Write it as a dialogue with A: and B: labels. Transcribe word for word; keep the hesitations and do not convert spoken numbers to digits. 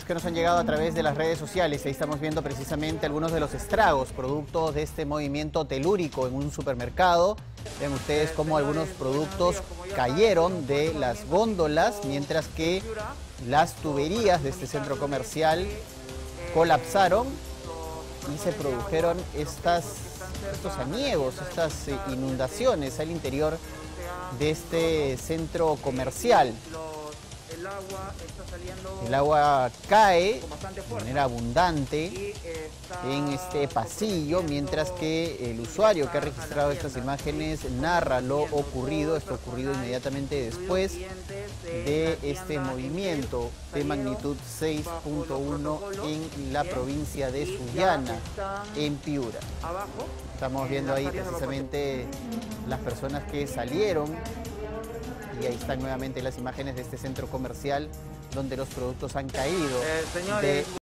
A: que nos han llegado a través de las redes sociales. Ahí estamos viendo precisamente algunos de los estragos, productos de este movimiento telúrico en un supermercado. Ven ustedes cómo algunos productos cayeron de las góndolas, mientras que las tuberías de este centro comercial colapsaron y se produjeron estas, estos aniegos, estas eh, inundaciones al interior de este centro comercial.
B: El agua está saliendo
A: El agua cae
B: con bastante
A: de
B: fuerza
A: manera abundante
B: y está
A: en este pasillo, mientras que el usuario que ha registrado estas imágenes narra lo ocurrido. Esto ocurrido inmediatamente después de este movimiento de magnitud seis punto uno en la provincia de Sullana, en Piura.
B: abajo.
A: Estamos viendo ahí precisamente las personas que salieron. Y ahí están nuevamente las imágenes de este centro comercial donde los productos han caído
B: Eh, señores.
A: de